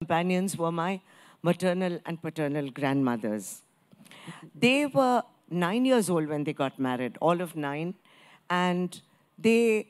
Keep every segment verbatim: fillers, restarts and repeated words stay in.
companions were my maternal and paternal grandmothers. They were nine years old when they got married, all of nine, and they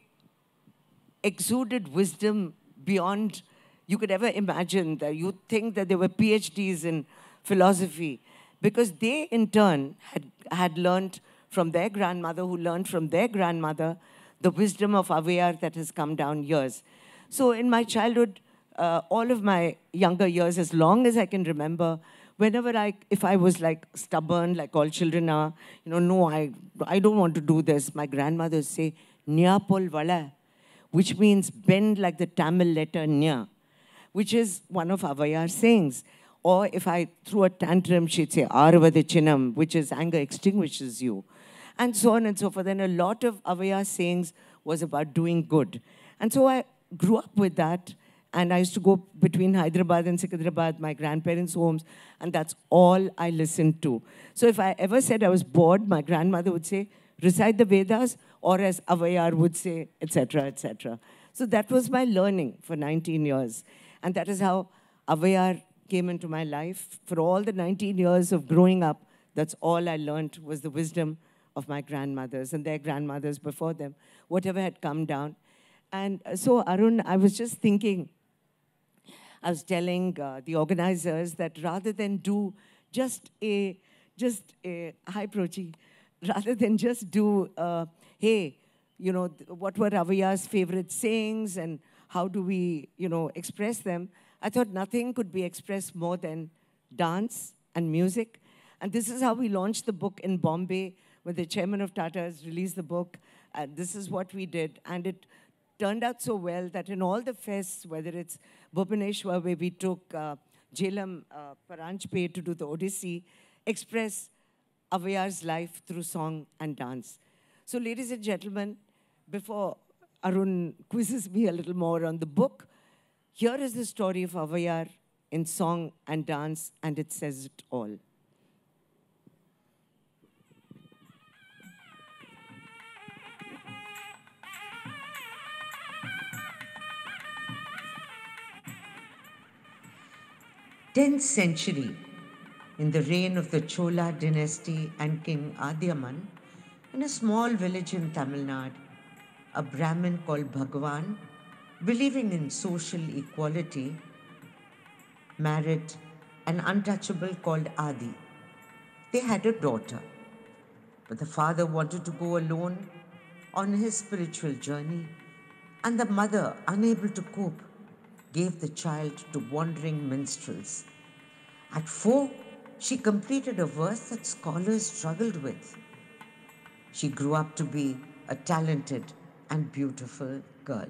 exuded wisdom beyond you could ever imagine. That you'd think that they were PhDs in philosophy, because they in turn had, had learned from their grandmother, who learned from their grandmother, the wisdom of Avaiyyar that has come down years. So in my childhood, uh, all of my younger years, as long as I can remember, whenever I, if I was like stubborn, like all children are, you know, no, I, I don't want to do this, my grandmother would say, Nyapol vala, which means bend like the Tamil letter Nya, which is one of Avaiyar's sayings. Or if I threw a tantrum, she'd say, Arvadichinam, which is anger extinguishes you. And so on and so forth. And a lot of Avaiyar's sayings was about doing good. And so I grew up with that. And I used to go between Hyderabad and Sikidrabad, my grandparents' homes, and that's all I listened to. So if I ever said I was bored, my grandmother would say, recite the Vedas, or as Avaiyyar would say, et cetera, et cetera. So that was my learning for nineteen years. And that is how Avaiyyar came into my life. For all the nineteen years of growing up, that's all I learned was the wisdom of my grandmothers and their grandmothers before them, whatever had come down. And so, Arun, I was just thinking, I was telling uh, the organizers that rather than do just a, just a, hi Prochi, rather than just do, uh, hey, you know, what were Avaiyyar's favorite sayings and how do we, you know, express them, I thought nothing could be expressed more than dance and music. And this is how we launched the book in Bombay, when the chairman of Tata's released the book. And this is what we did. And it turned out so well that in all the fests, whether it's Bhubaneswar, where we took uh, Jhelum uh, Paranjpe to do the Odyssey, express Avaiyyar's life through song and dance. So ladies and gentlemen, before Arun quizzes me a little more on the book, here is the story of Avaiyyar in song and dance, and it says it all. tenth century, in the reign of the Chola dynasty and King Adyaman, in a small village in Tamil Nadu, a Brahmin called Bhagwan, believing in social equality, married an untouchable called Adi. They had a daughter, but the father wanted to go alone on his spiritual journey, and the mother, unable to cope, gave the child to wandering minstrels. At four, she completed a verse that scholars struggled with. She grew up to be a talented and beautiful girl.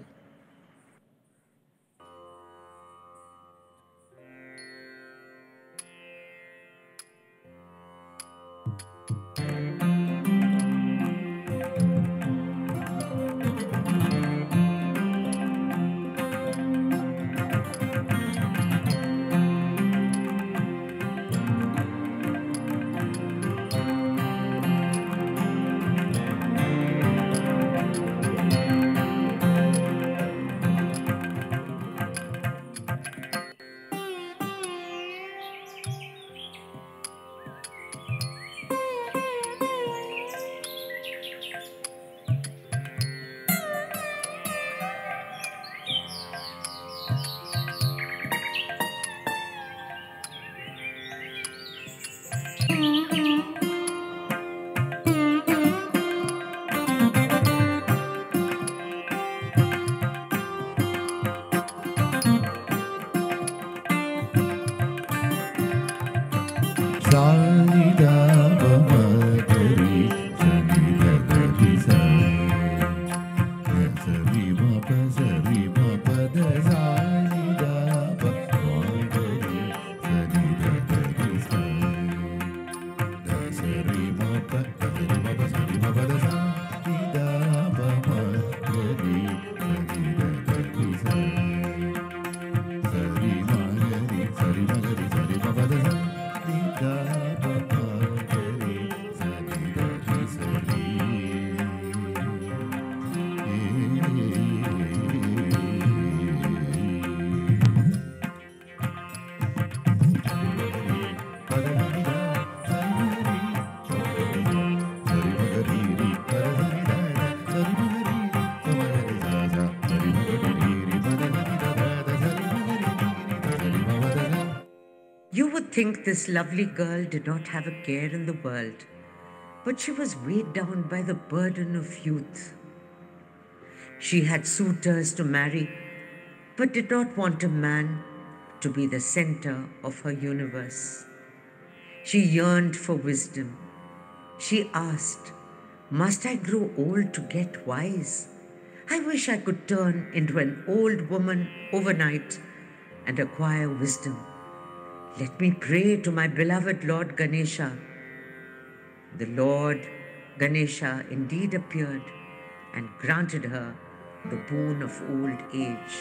You would think this lovely girl did not have a care in the world, but she was weighed down by the burden of youth. She had suitors to marry, but did not want a man to be the center of her universe. She yearned for wisdom. She asked, "Must I grow old to get wise? I wish I could turn into an old woman overnight and acquire wisdom. Let me pray to my beloved Lord Ganesha." The Lord Ganesha indeed appeared and granted her the boon of old age.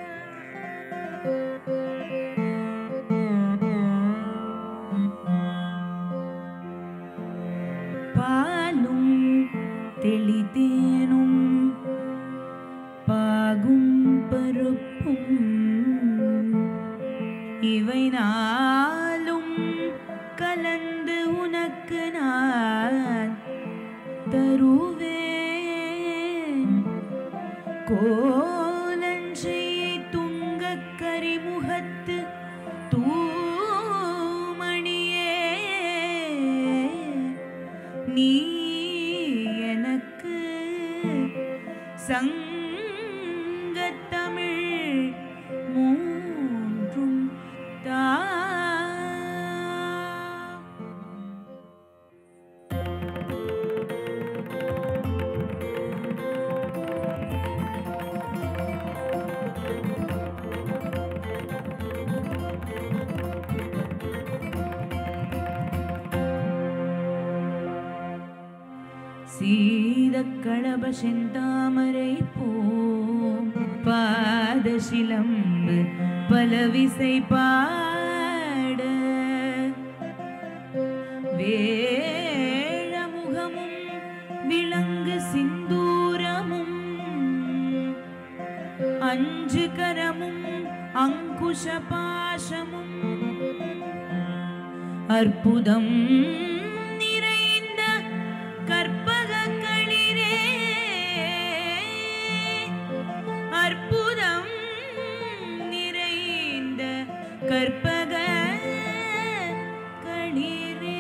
பாலும் தெளிதேனும் பாகும் பருப்பும் இவை நாளும் கலந்து உனக்கு நான் தருவேன். கோலஞ்சை துங்கக் கரிமுகத்து தூமணியே, நீ எனக்கு சங்கத்தமிழ் மூன்றும் தா. சீதக்களப செந்தாமரை பூம் பாதசிலம்பு பலவிசை பாட, வேழமுகமும் விளங்கு சிந்தூரமும் அஞ்சு கரமும் அங்குஷ பாசமும் அற்புதம் நிறைந்த கற்பக களிரே, அற்புதம் நிறைந்த கற்பக களிரே.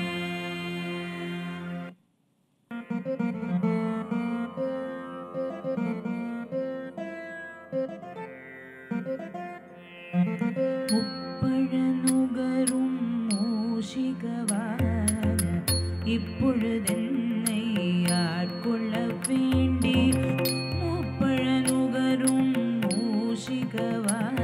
முப்பழநுகரும் மூஷிகவான இப்பொழுதென்னை ஆட்கொள்ள வேண்டி, முப்பழநுகரும் மூஷிகவான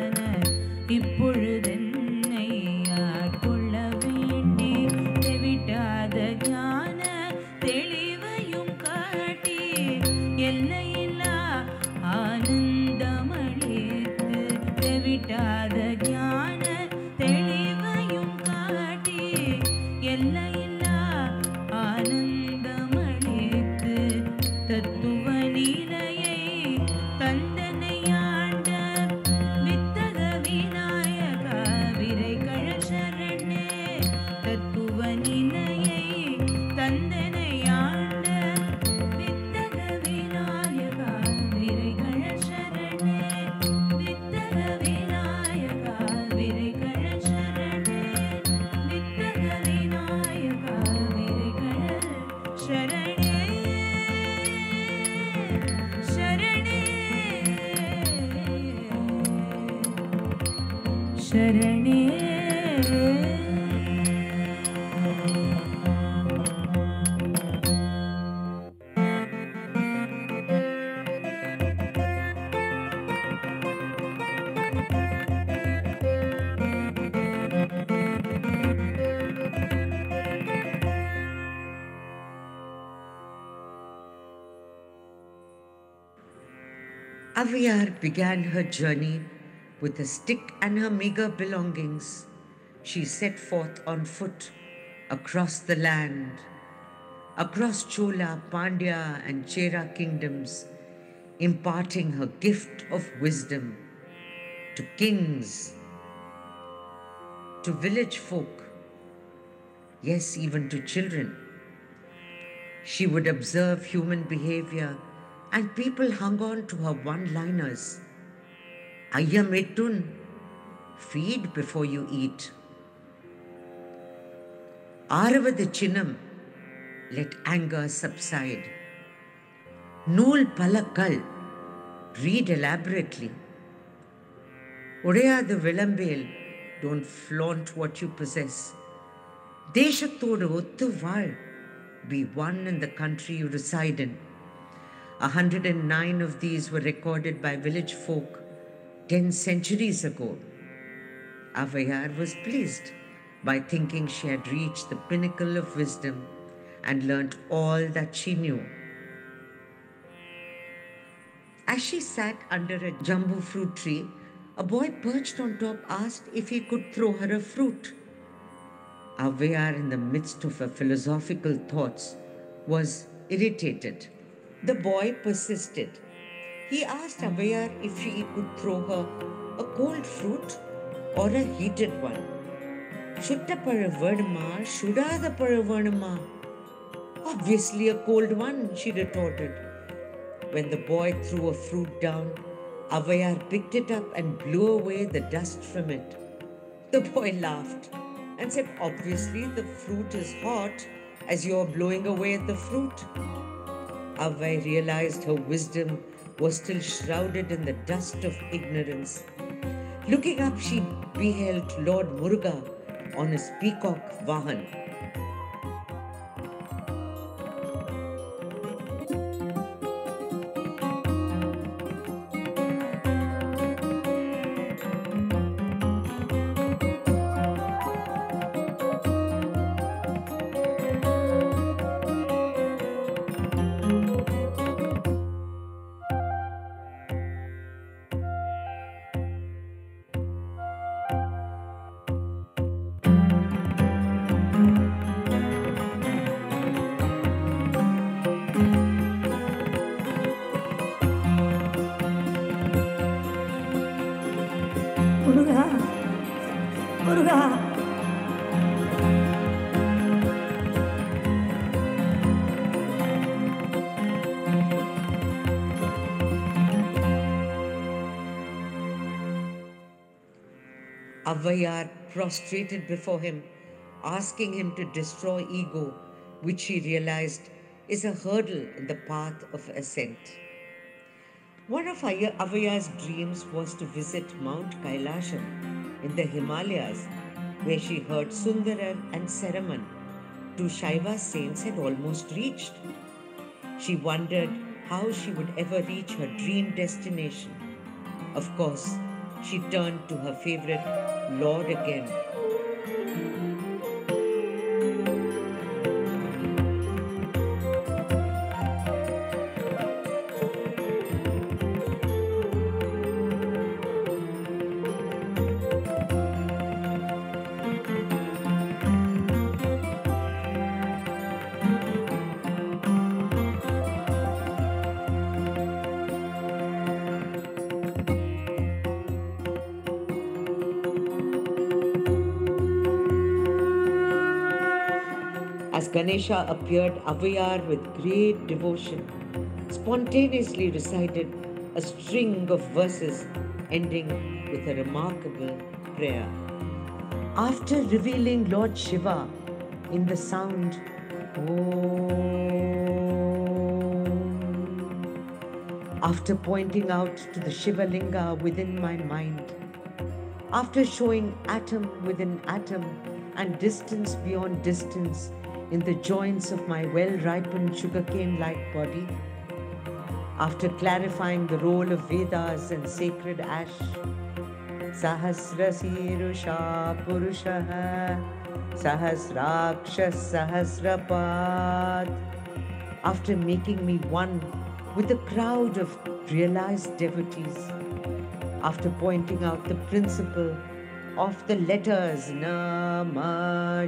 இப்பொழுதென்னை ஆட்கொள்ள வேண்டி, தெவிட்டாத ஞான தெளிவையும் காட்டி எல்லையில்லா ஆனந்தமளித்து, தெவிட்டாத ஞான தெளிவையும் காட்டி எல்லையில்லா ஆனந்தமளித்து, தத்துவ நிலையை தந்தனையாண்ட வித்தக விநாயக விரை கழசரணே. தத்துவ நிலையை தந்தனையாண்ட வித்தக விநாயக விரை கழசரணே. வித்தக விநாயக விரை கழசரணே. வித்தக விநாயக விரை கழசரணே. சரணே சரணே. Avaiyyar began her journey with a stick and her meager belongings. She set forth on foot across the land, across Chola, Pandya and Chera kingdoms, imparting her gift of wisdom to kings, to village folk, yes, even to children. She would observe human behavior, and people hung on to her one-liners. "Ayya mettun, feed before you eat." Aravathu Chinnam, let anger subside. Nool Palakal, read elaborately. Udayadu Vilambel, don't flaunt what you possess. Deshathodu Ottu Vaal, be one in the country you reside in. A hundred and nine of these were recorded by village folk ten centuries ago. Avaiyyar was pleased by thinking she had reached the pinnacle of wisdom and learnt all that she knew. As she sat under a jumbo fruit tree, a boy perched on top asked if he could throw her a fruit. Avaiyyar, in the midst of her philosophical thoughts, was irritated. The boy persisted. He asked Avaiyyar if she could throw her a cold fruit or a heated one. Shutta Paravarnama, Shudada Paravarnama. Obviously a cold one, she retorted. When the boy threw a fruit down, Avaiyyar picked it up and blew away the dust from it. The boy laughed and said, obviously the fruit is hot as you are blowing away the fruit. Avai realized her wisdom was still shrouded in the dust of ignorance. Looking up, she beheld Lord Muruga on his peacock Vahan. Muruga, Muruga. Avaiyyar prostrated before him, asking him to destroy ego, which she realized is a hurdle in the path of ascent. One of Avaiyar's dreams was to visit Mount Kailasham in the Himalayas, where she heard Sundarar and Seraman, two Shaiva saints, had almost reached. She wondered how she would ever reach her dream destination. Of course, she turned to her favorite Lord again. As Ganesha appeared, Avaiyyar, with great devotion, spontaneously recited a string of verses ending with a remarkable prayer. After revealing Lord Shiva in the sound Om, after pointing out to the Shiva Linga within my mind, after showing atom within atom and distance beyond distance in the joints of my well-ripened sugarcane-like body, after clarifying the role of Vedas and sacred ash, Sahasrasirusha Purushaha Sahasrakshas Sahasrapad, after making me one with a crowd of realized devotees, after pointing out the principle of the letters Namah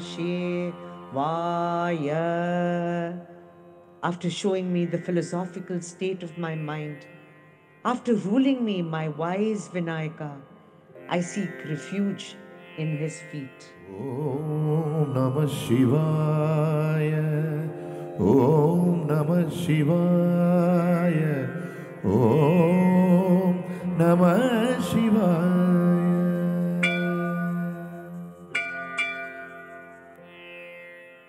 Shivaya, after showing me the philosophical state of my mind, after ruling me, my wise Vinayaka, I seek refuge in his feet. Om Namah Shivaya, Om Namah Shivaya, Om Namah Shivaya.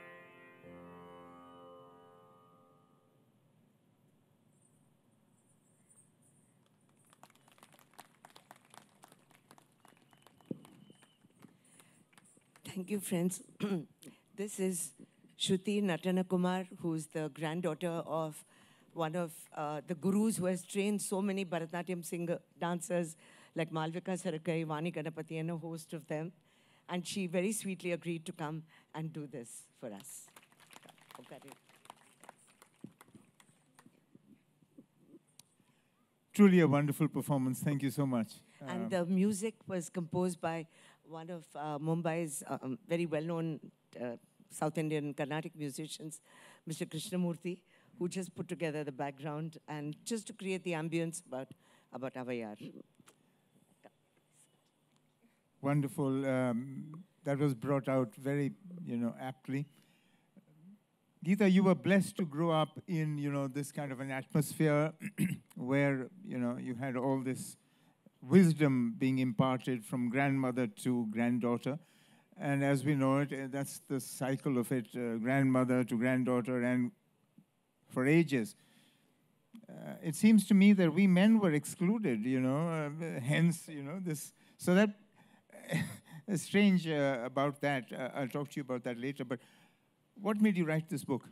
Thank you, friends. This is Shruti Natanakumar, who's the granddaughter of one of uh, the gurus who has trained so many Bharatnatyam singer dancers like Malvika Sarakai, Vani Ganapati, and a host of them. And she very sweetly agreed to come and do this for us. Okay. Truly a wonderful performance. Thank you so much. And Um, the music was composed by one of uh, Mumbai's um, very well-known uh, South Indian Carnatic musicians, Mister Krishnamurthy, who just put together the background and just to create the ambience about, about Avaiyyar. Wonderful. Um, that was brought out very, you know, aptly. Geeta, you were blessed to grow up in, you know, this kind of an atmosphere where, you know, you had all this wisdom being imparted from grandmother to granddaughter. And as we know it, uh, that's the cycle of it, uh, grandmother to granddaughter, and for ages. Uh, it seems to me that we men were excluded, you know, uh, hence, you know, this. So that, it's strange uh, about that. Uh, I'll talk to you about that later. But what made you write this book?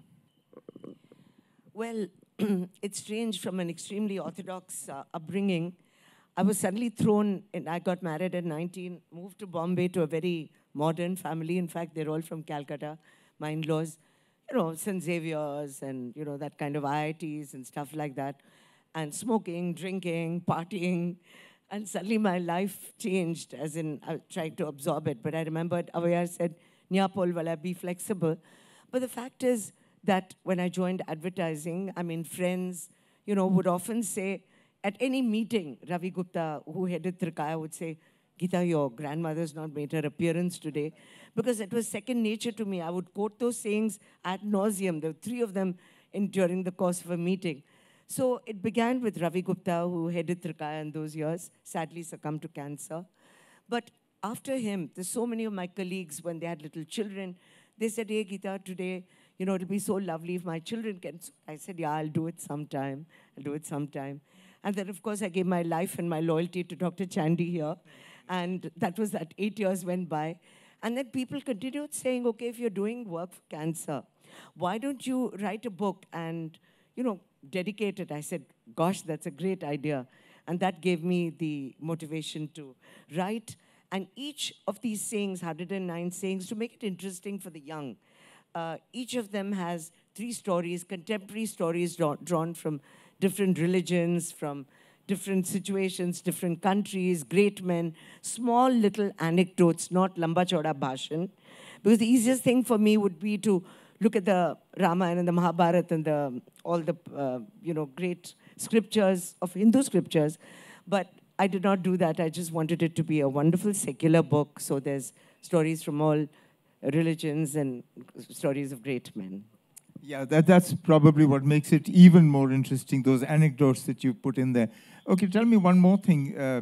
Well, it's strange from an extremely orthodox uh, upbringing. I was suddenly thrown, in, I got married at nineteen, moved to Bombay to a very modern family. In fact, they're all from Calcutta, my in-laws, you know, Saint Xavier's and, you know, that kind of I I Ts and stuff like that. And smoking, drinking, partying. And suddenly my life changed, as in I tried to absorb it. But I remembered Avaiyyar said, Nyapol wala, be flexible. But the fact is that when I joined advertising, I mean, friends, you know, would often say, at any meeting, Ravi Gupta, who headed Trikaya, would say, Geeta, your grandmother's not made her appearance today. Because it was second nature to me. I would quote those sayings ad nauseum. There were three of them in, during the course of a meeting. So it began with Ravi Gupta, who headed Trikaya in those years, sadly succumbed to cancer. But after him, there's so many of my colleagues, when they had little children, they said, hey, Geeta, today, you know, it'll be so lovely if my children can. So I said, yeah, I'll do it sometime. I'll do it sometime. And then, of course, I gave my life and my loyalty to Doctor Chandy here. And that was that eight years went by. And then people continued saying, okay, if you're doing work for cancer, why don't you write a book and, you know, dedicate it? I said, gosh, that's a great idea. And that gave me the motivation to write. And each of these sayings, one hundred nine sayings, to make it interesting for the young, uh, each of them has three stories, contemporary stories draw drawn from different religions, from different situations, different countries, great men, small little anecdotes, not lamba chauda bhashan. Because the easiest thing for me would be to look at the Ramayana and the Mahabharata and the, all the, uh, you know, great scriptures of Hindu scriptures. But I did not do that. I just wanted it to be a wonderful secular book. So there's stories from all religions and stories of great men. Yeah, that, that's probably what makes it even more interesting, those anecdotes that you put in there. Okay, tell me one more thing uh,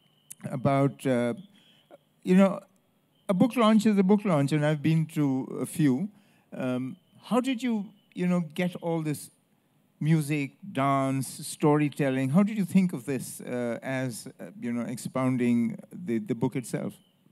about, uh, you know, a book launch is a book launch, and I've been to a few. Um, how did you, you know, get all this music, dance, storytelling? How did you think of this uh, as, uh, you know, expounding the, the book itself?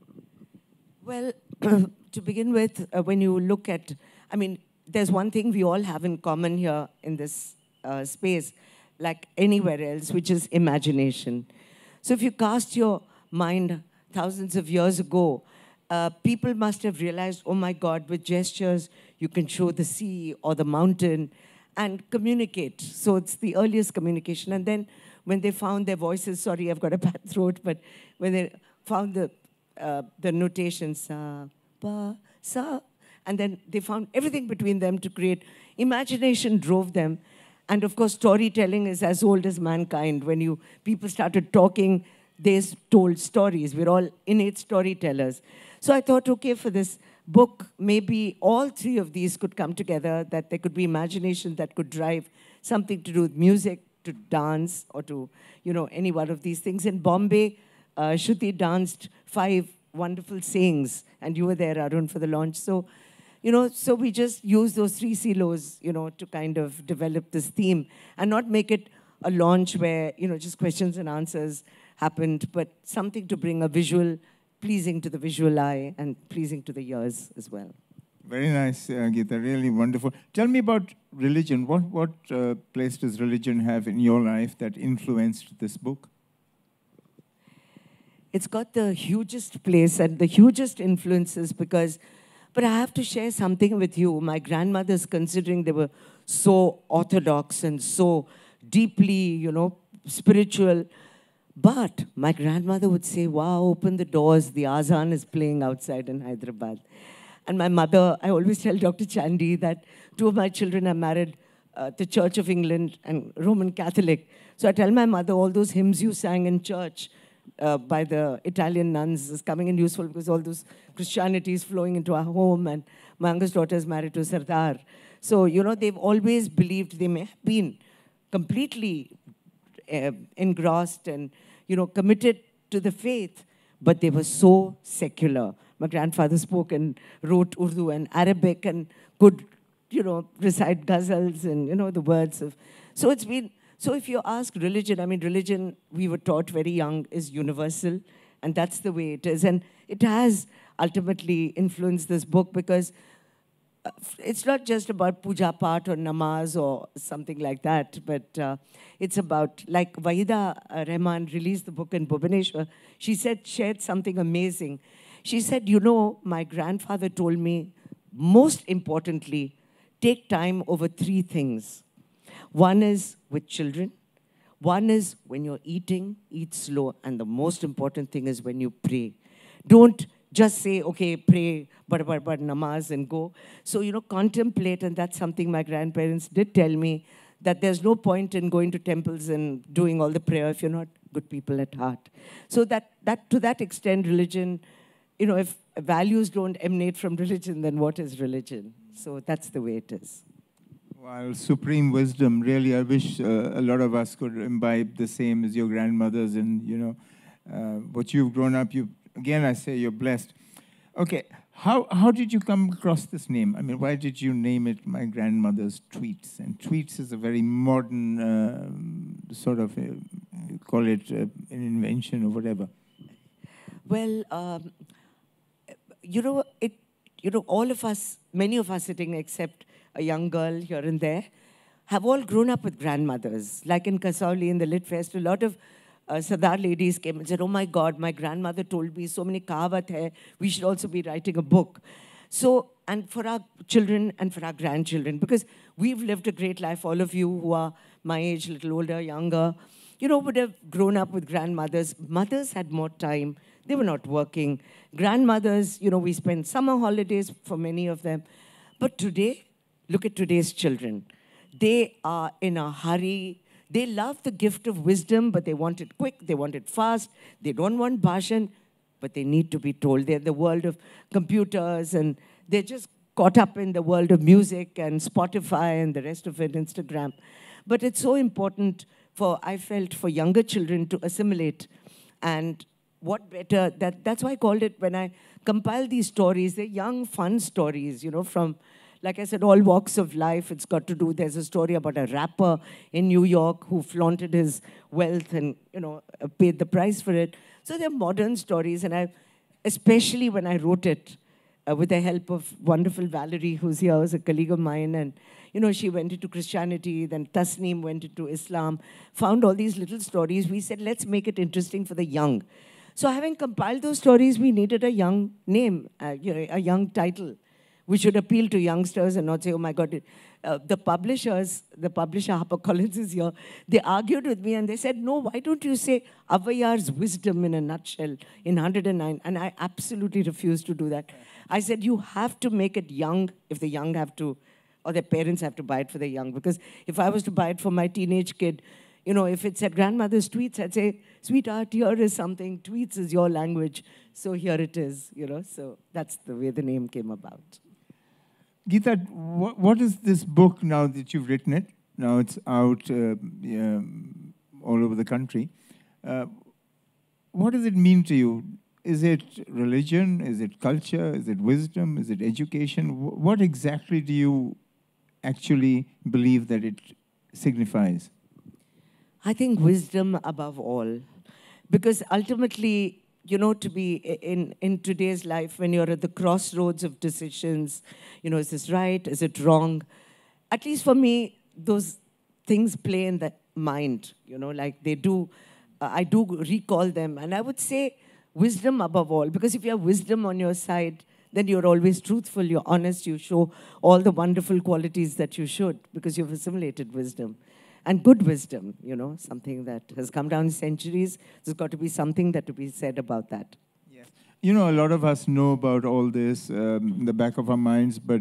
Well, to begin with, uh, when you look at, I mean, there's one thing we all have in common here in this uh, space, like anywhere else, which is imagination. So if you cast your mind thousands of years ago, uh, people must have realized, oh my God, with gestures, you can show the sea or the mountain and communicate. So it's the earliest communication. And then when they found their voices, sorry, I've got a bad throat, but when they found the, uh, the notations, sa, pa, sa, and then they found everything between them to create. Imagination drove them. And of course, storytelling is as old as mankind. When you people started talking, they told stories. We're all innate storytellers. So I thought, okay, for this book, maybe all three of these could come together, that there could be imagination that could drive something to do with music, to dance, or to, you know, any one of these things. In Bombay, uh, Shruti danced five wonderful sayings, and you were there, Arun, for the launch. So, you know, so we just use those three silos, you know, to kind of develop this theme and not make it a launch where, you know, just questions and answers happened, but something to bring a visual pleasing to the visual eye and pleasing to the ears as well. Very nice, uh, Geeta, really wonderful. Tell me about religion. What, what uh, place does religion have in your life that influenced this book? It's got the hugest place and the hugest influences because, but I have to share something with you. My grandmothers, considering they were so orthodox and so deeply, you know, spiritual, but my grandmother would say, wow, open the doors, the azan is playing outside in Hyderabad. And my mother, I always tell Doctor Chandy that two of my children are married uh, to Church of England and Roman Catholic. So I tell my mother, all those hymns you sang in church uh, by the Italian nuns is coming in useful because all those Christianity is flowing into our home, and my youngest daughter is married to Sardar. So, you know, they've always believed, they may have been completely uh, engrossed and, you know, committed to the faith, but they were so secular. My grandfather spoke and wrote Urdu and Arabic and could, you know, recite ghazals and, you know, the words of... So it's been... So if you ask religion, I mean, religion, we were taught very young, is universal, and that's the way it is. And it has ultimately influenced this book because it's not just about puja part or namaz or something like that, but uh, it's about, like Wahida Rahman released the book in Bhubaneswar, she said, shared something amazing. She said, you know, my grandfather told me, most importantly, take time over three things. One is with children. One is when you're eating, eat slow. And the most important thing is when you pray. Don't just say, okay, pray, but, but, but, namaz and go. So, you know, contemplate. And that's something my grandparents did tell me, that there's no point in going to temples and doing all the prayer if you're not good people at heart. So that, that to that extent, religion, you know, if values don't emanate from religion, then what is religion? So that's the way it is. Well, supreme wisdom, really, I wish uh, a lot of us could imbibe the same as your grandmothers and, you know, uh, what you've grown up, you, again, I say you're blessed. Okay, how, how did you come across this name? I mean, why did you name it My Grandmother's Tweets? And tweets is a very modern uh, sort of, uh, you call it uh, an invention or whatever. Well, um, you know, it, you know, all of us, many of us sitting except a young girl here and there, have all grown up with grandmothers. Like in Kasauli, in the Lit Fest, a lot of uh, Sardar ladies came and said, oh my God, my grandmother told me so many kahavat hai, we should also be writing a book. So, and for our children and for our grandchildren, because we've lived a great life, all of you who are my age, a little older, younger, you know, would have grown up with grandmothers. Mothers had more time. They were not working. Grandmothers, you know, we spent summer holidays for many of them. But today, look at today's children. They are in a hurry. They love the gift of wisdom, but they want it quick. They want it fast. They don't want bhashan, but they need to be told. They're in the world of computers, and they're just caught up in the world of music and Spotify and the rest of it, Instagram. But it's so important for, I felt, for younger children to assimilate. And what better, that, that's why I called it, when I compile these stories, they're young, fun stories, you know, from, like I said, all walks of life. It's got to do, there's a story about a rapper in New York who flaunted his wealth and, you know, paid the price for it. So they're modern stories, and I, especially when I wrote it uh, with the help of wonderful Valerie, who's here, who's a colleague of mine, and, you know, she went into Christianity, then Tasneem went into Islam, found all these little stories. We said, let's make it interesting for the young. So having compiled those stories, we needed a young name, uh, you know, a young title, which should appeal to youngsters and not say, oh my God, uh, the publishers, the publisher HarperCollins is here, they argued with me and they said, no, why don't you say Avaiyar's wisdom in a nutshell in one hundred and nine? And I absolutely refused to do that. I said, you have to make it young if the young have to, or their parents have to buy it for the young. Because if I was to buy it for my teenage kid, you know, if it said grandmother's tweets, I'd say, sweetheart, here is something. Tweets is your language. So here it is, you know. So that's the way the name came about. Geeta, what, what is this book now that you've written it? Now it's out uh, yeah, all over the country. Uh, what does it mean to you? Is it religion? Is it culture? Is it wisdom? Is it education? W what exactly do you actually believe that it signifies? I think wisdom above all. Because ultimately, you know, to be in, in today's life when you're at the crossroads of decisions, you know, is this right, is it wrong? At least for me, those things play in the mind, you know, like they do, uh, I do recall them. And I would say wisdom above all, because if you have wisdom on your side, then you're always truthful, you're honest, you show all the wonderful qualities that you should, because you've assimilated wisdom. And good wisdom, you know, something that has come down centuries. There's got to be something that to be said about that. Yes. You know, a lot of us know about all this um, in the back of our minds, but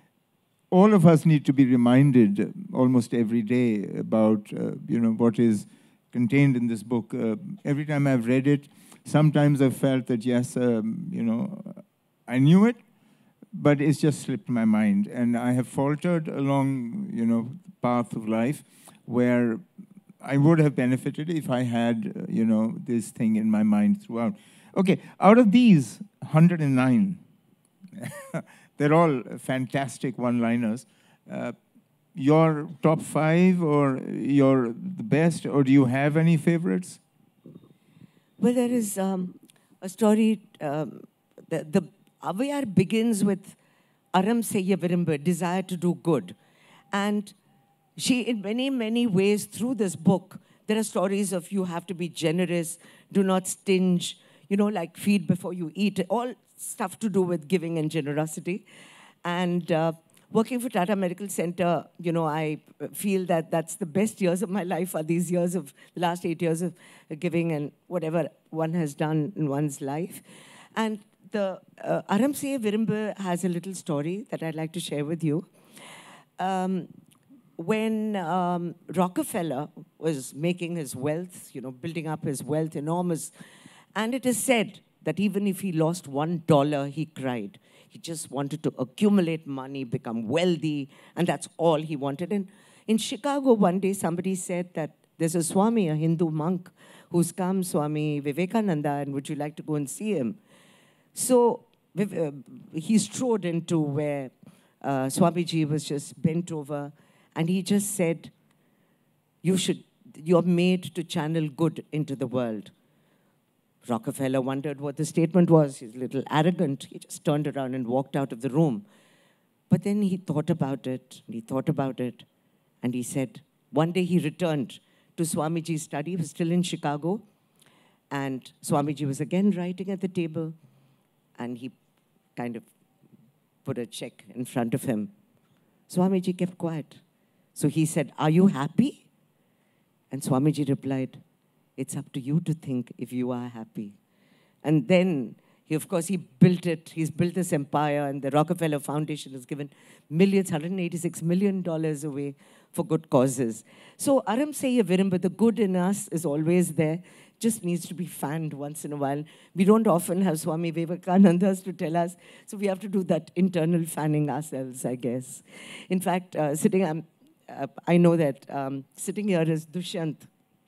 all of us need to be reminded almost every day about, uh, you know, what is contained in this book. Uh, every time I've read it, sometimes I've felt that, yes, um, you know, I knew it, but it's just slipped my mind. And I have faltered along, you know, the path of life where I would have benefited if I had, uh, you know, this thing in my mind throughout. Okay, out of these one hundred nine, they're all fantastic one-liners. Uh, your top five, or your the best, or do you have any favorites? Well, there is um, a story, um, the, the Avaiyyar begins with Aram Seyya Virumba, desire to do good. And she, in many, many ways, through this book, there are stories of you have to be generous, do not stinge, you know, like feed before you eat, all stuff to do with giving and generosity. And uh, working for Tata Medical Center, you know, I feel that that's the best years of my life are these years of, the last eight years of giving and whatever one has done in one's life. And the uh, Aram Seyya Virumba has a little story that I'd like to share with you. Um, when um, Rockefeller was making his wealth, you know, building up his wealth, enormous, and it is said that even if he lost one dollar, he cried. He just wanted to accumulate money, become wealthy, and that's all he wanted. And in Chicago, one day, somebody said that there's a Swami, a Hindu monk, who's come, Swami Vivekananda, and would you like to go and see him? So uh, he strode into where uh, Swamiji was just bent over, and he just said, you should, you're made to channel good into the world. Rockefeller wondered what the statement was. He's a little arrogant. He just turned around and walked out of the room. But then he thought about it, and he thought about it, and he said, one day he returned to Swamiji's study. He was still in Chicago, and Swamiji was again writing at the table, and he kind of put a check in front of him. Swamiji kept quiet. So he said, are you happy? And Swamiji replied, it's up to you to think if you are happy. And then, he, of course, he built it. He's built this empire, and the Rockefeller Foundation has given millions, one hundred eighty-six million dollars away for good causes. So Aram Seyya Virumba, the good in us is always there, just needs to be fanned once in a while. We don't often have Swami Vivekanandas to tell us, so we have to do that internal fanning ourselves, I guess. In fact, uh, sitting, um, uh, I know that um, sitting here is Dushyant,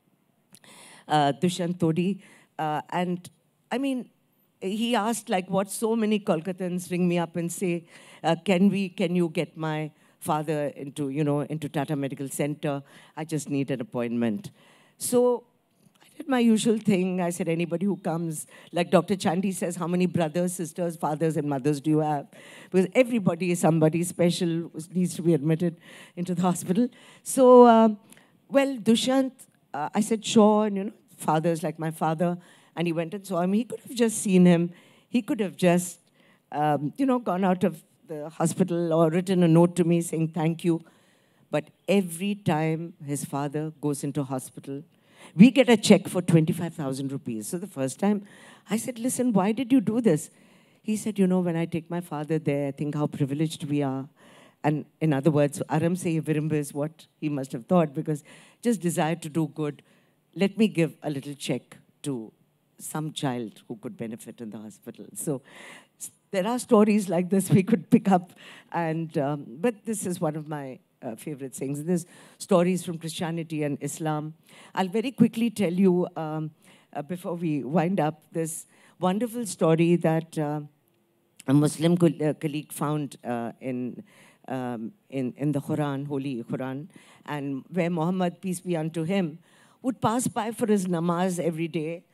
uh, Dushyant Todi, uh, and I mean, he asked, like, what so many Kolkatans ring me up and say, uh, can we, can you get my father into, you know, into Tata Medical Center? I just need an appointment. So I did my usual thing. I said, anybody who comes, like Doctor Chandy says, how many brothers, sisters, fathers, and mothers do you have? Because everybody is somebody special who needs to be admitted into the hospital. So, uh, well, Dushyant, uh, I said, sure, and, you know, father's like my father. And he went and saw him. He could have just seen him. He could have just, um, you know, gone out of the hospital or written a note to me saying thank you. But every time his father goes into hospital, we get a check for twenty-five thousand rupees. So the first time, I said, listen, why did you do this? He said, you know, when I take my father there, I think how privileged we are. And in other words, Aram Seyya Virumba is what he must have thought, because just desire to do good. Let me give a little check to some child who could benefit in the hospital. So there are stories like this we could pick up, and um, but this is one of my uh, favorite things. There's stories from Christianity and Islam. I'll very quickly tell you, um, uh, before we wind up, this wonderful story that uh, a Muslim co uh, colleague found uh, in, um, in, in the Quran, Holy Quran, and where Muhammad, peace be unto him, would pass by for his namaz every day.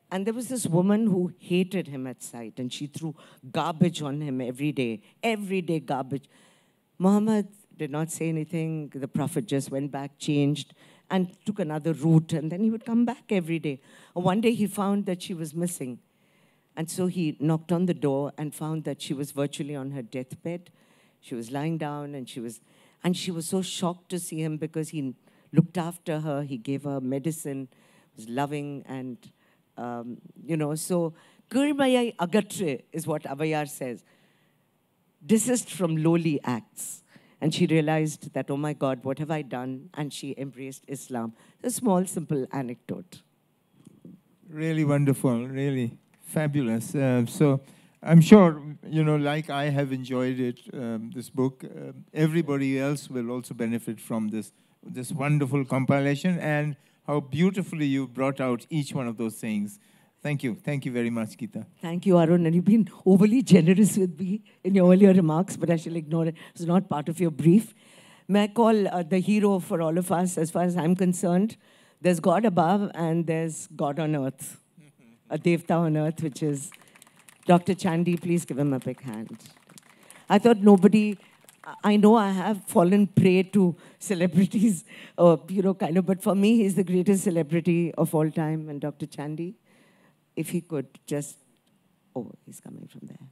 And there was this woman who hated him at sight, and she threw garbage on him every day, every day garbage. Muhammad did not say anything. The Prophet just went back, changed, and took another route, and then he would come back every day. One day he found that she was missing. And so he knocked on the door and found that she was virtually on her deathbed. She was lying down, and she was, and she was so shocked to see him because he looked after her. He gave her medicine, was loving, and, um, you know, so, Kirmayai agatre is what Avaiyyar says. Desist from lowly acts. And she realized that, oh my God, what have I done? And she embraced Islam. A small, simple anecdote. Really wonderful, really fabulous. Uh, so I'm sure, you know, like I have enjoyed it, um, this book, uh, everybody else will also benefit from this, this wonderful compilation and how beautifully you brought out each one of those things. Thank you. Thank you very much, Geeta. Thank you, Arun. And you've been overly generous with me in your earlier remarks, but I shall ignore it. It's not part of your brief. May I call uh, the hero for all of us, as far as I'm concerned? There's God above and there's God on earth. A Devta on earth, which is Doctor Chandy. Please give him a big hand. I thought nobody, I know I have fallen prey to celebrities, uh, you know, kind of, but for me, he's the greatest celebrity of all time, and Doctor Chandy. If he could just, oh, he's coming from there.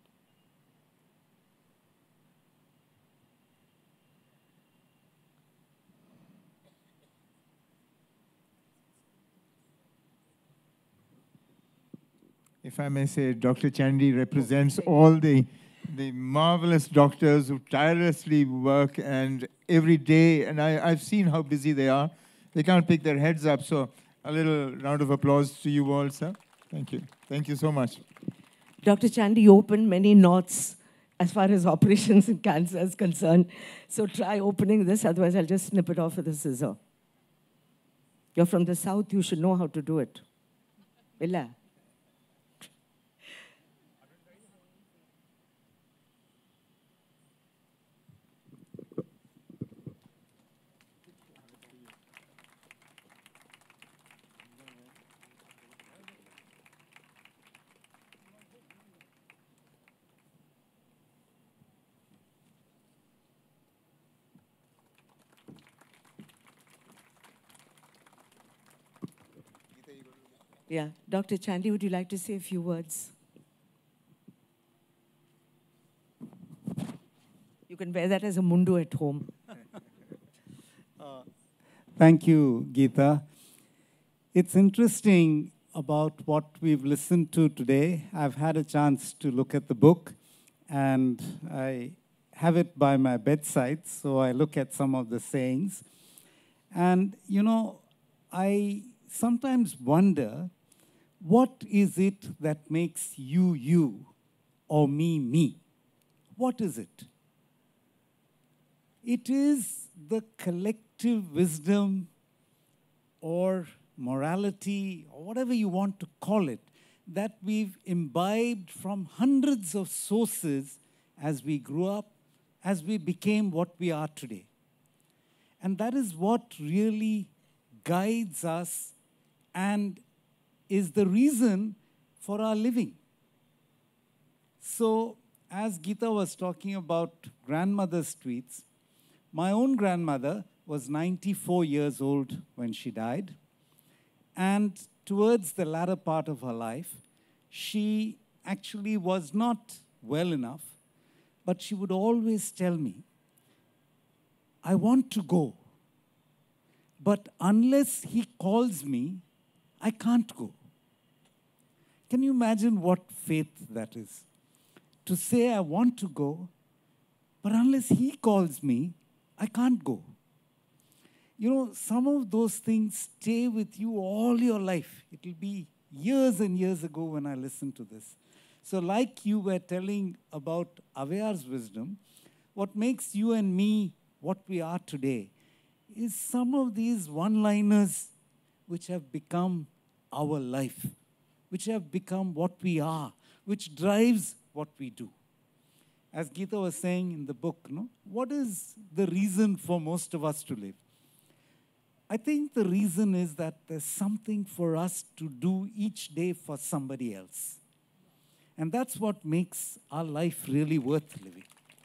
If I may say, Doctor Chandy represents all the, the marvelous doctors who tirelessly work and every day, and I, I've seen how busy they are. They can't pick their heads up, so a little round of applause to you all, sir. Thank you. Thank you so much. Doctor Chandy opened many knots as far as operations in cancer is concerned. So try opening this, otherwise I'll just snip it off with a scissor. You're from the south, you should know how to do it. Illa. Yeah. Doctor Chandy, would you like to say a few words? You can wear that as a mundu at home. uh, thank you, Geeta. It's interesting about what we've listened to today. I've had a chance to look at the book, and I have it by my bedside, so I look at some of the sayings. And, you know, I sometimes wonder, what is it that makes you you or me me? What is it? It is the collective wisdom or morality or whatever you want to call it that we've imbibed from hundreds of sources as we grew up, as we became what we are today. And that is what really guides us and is the reason for our living. So, as Geeta was talking about grandmother's tweets, my own grandmother was ninety-four years old when she died. And towards the latter part of her life, she actually was not well enough, but she would always tell me, I want to go, but unless he calls me, I can't go. Can you imagine what faith that is? To say I want to go, but unless he calls me, I can't go. You know, some of those things stay with you all your life. It will be years and years ago when I listened to this. So like you were telling about Avaiyar's wisdom, what makes you and me what we are today is some of these one-liners which have become our life, which have become what we are, which drives what we do. As Geeta was saying in the book, no, what is the reason for most of us to live? I think the reason is that there's something for us to do each day for somebody else. And that's what makes our life really worth living.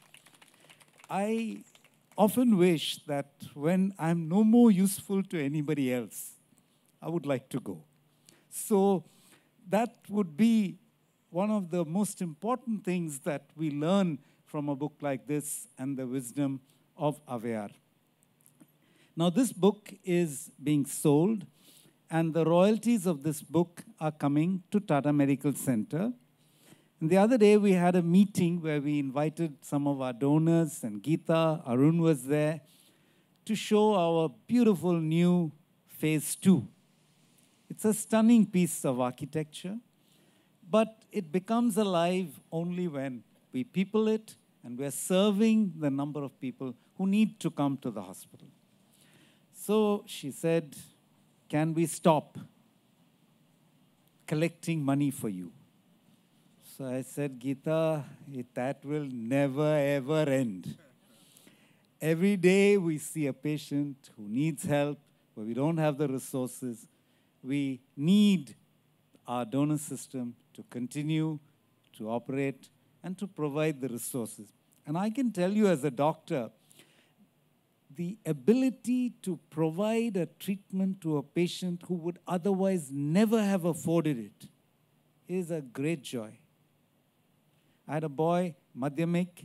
I often wish that when I'm no more useful to anybody else, I would like to go. So that would be one of the most important things that we learn from a book like this and the wisdom of Avaiyyar. Now, this book is being sold, and the royalties of this book are coming to Tata Medical Center. And the other day, we had a meeting where we invited some of our donors, and Geeta, Arun was there, to show our beautiful new phase two. It's a stunning piece of architecture, but it becomes alive only when we people it, and we're serving the number of people who need to come to the hospital. So she said, can we stop collecting money for you? So I said, Geeta, it, that will never, ever end. Every day we see a patient who needs help, but we don't have the resources. We need our donor system to continue to operate and to provide the resources. And I can tell you as a doctor, the ability to provide a treatment to a patient who would otherwise never have afforded it is a great joy. I had a boy, Madhyamik,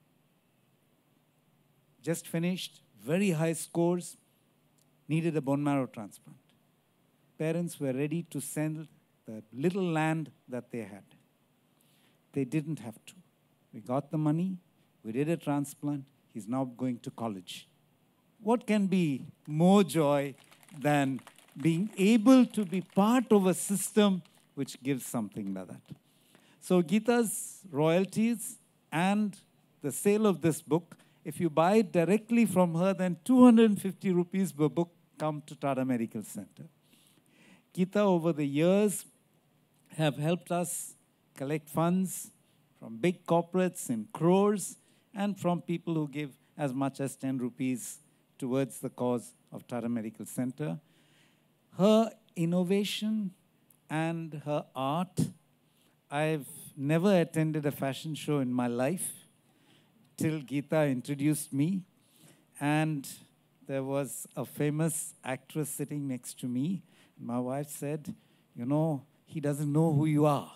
just finished, very high scores, needed a bone marrow transplant. Parents were ready to sell the little land that they had. They didn't have to. We got the money, we did a transplant, he's now going to college. What can be more joy than being able to be part of a system which gives something like that? So Geeta's royalties and the sale of this book, if you buy it directly from her, then two hundred fifty rupees per book come to Tata Medical Center. Geeta, over the years, have helped us collect funds from big corporates in crores and from people who give as much as ten rupees towards the cause of Tata Medical Center. Her innovation and her art, I've never attended a fashion show in my life till Geeta introduced me. And there was a famous actress sitting next to me. My wife said, you know, he doesn't know who you are.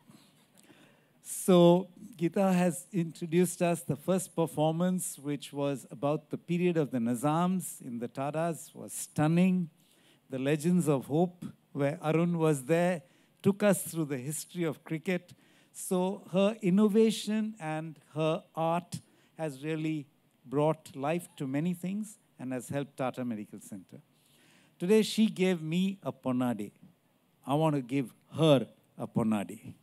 So Geeta has introduced us the first performance, which was about the period of the Nizams in the Tatas, was stunning. The Legends of Hope, where Arun was there, took us through the history of cricket. So her innovation and her art has really brought life to many things and has helped Tata Medical Center. Today she gave me a Ponade. I want to give her a Ponade.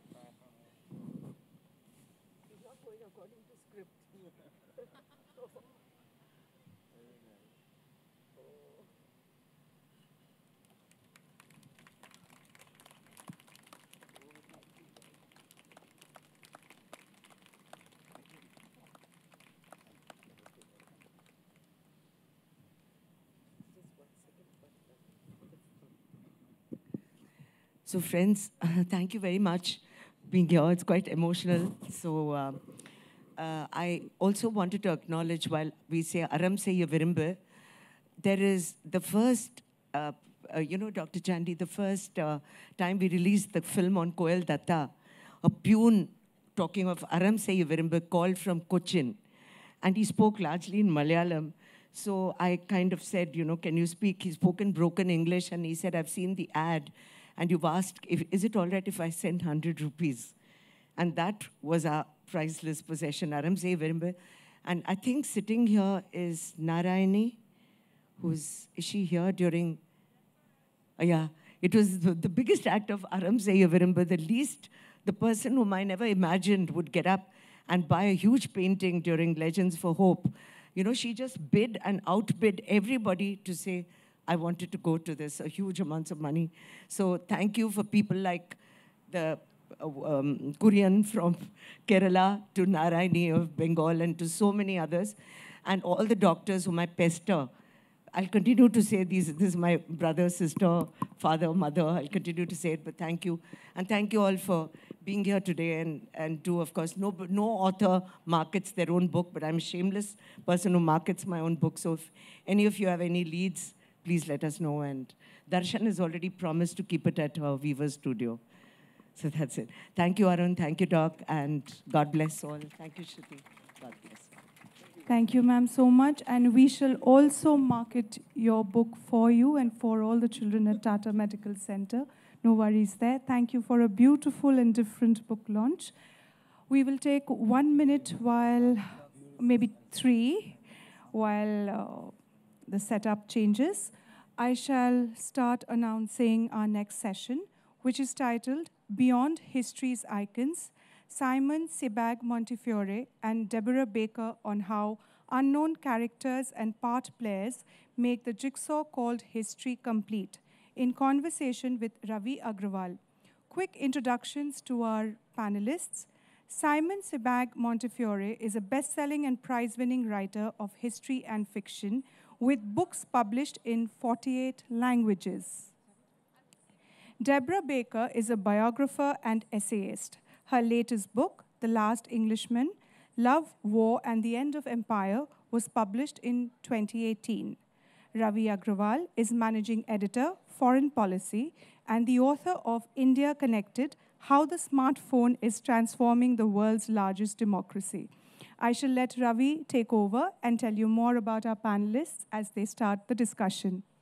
So friends, uh, thank you very much for being here. It's quite emotional. So uh, uh, I also wanted to acknowledge, while we say Aram se Virimbe, there is the first, uh, uh, you know, Doctor Chandy, the first uh, time we released the film on Koel Datta, a pune talking of Aram se Virimbe called from Cochin. And he spoke largely in Malayalam. So I kind of said, you know, can you speak? He spoke in broken English, and he said, I've seen the ad. And you've asked, if, is it all right if I send one hundred rupees? And that was our priceless possession, Aram se Virimbe. And I think sitting here is Narayani, who's, is she here during, oh yeah, it was the, the biggest act of Aram se Virimbe, the least, the person whom I never imagined would get up and buy a huge painting during Legends for Hope. You know, she just bid and outbid everybody to say, I wanted to go to this, a huge amounts of money. So thank you for people like the uh, um, Korean from Kerala to Narayani of Bengal and to so many others, and all the doctors whom I pester I'll continue to say these. This is my brother, sister, father, mother. I'll continue to say it, but thank you. And thank you all for being here today. And, and do, of course, no, no author markets their own book, but I'm a shameless person who markets my own book. So if any of you have any leads, please let us know. And Darshan has already promised to keep it at her Weaver studio. So that's it. Thank you, Arun. Thank you, Doc. And God bless all. Thank you, Shruti. God bless. Thank you, ma'am, so much. And we shall also market your book for you and for all the children at Tata Medical Center. No worries there. Thank you for a beautiful and different book launch. We will take one minute while, maybe three, while uh, the setup changes. I shall start announcing our next session, which is titled Beyond History's Icons, Simon Sebag Montefiore and Deborah Baker on how unknown characters and part players make the jigsaw called history complete, in conversation with Ravi Agrawal. Quick introductions to our panelists. Simon Sebag Montefiore is a best-selling and prize-winning writer of history and fiction with books published in forty-eight languages. Deborah Baker is a biographer and essayist. Her latest book, The Last Englishman, Love, War, and the End of Empire, was published in twenty eighteen. Ravi Agrawal is managing editor, Foreign Policy, and the author of India Connected, How the Smartphone is Transforming the World's Largest Democracy. I shall let Ravi take over and tell you more about our panelists as they start the discussion.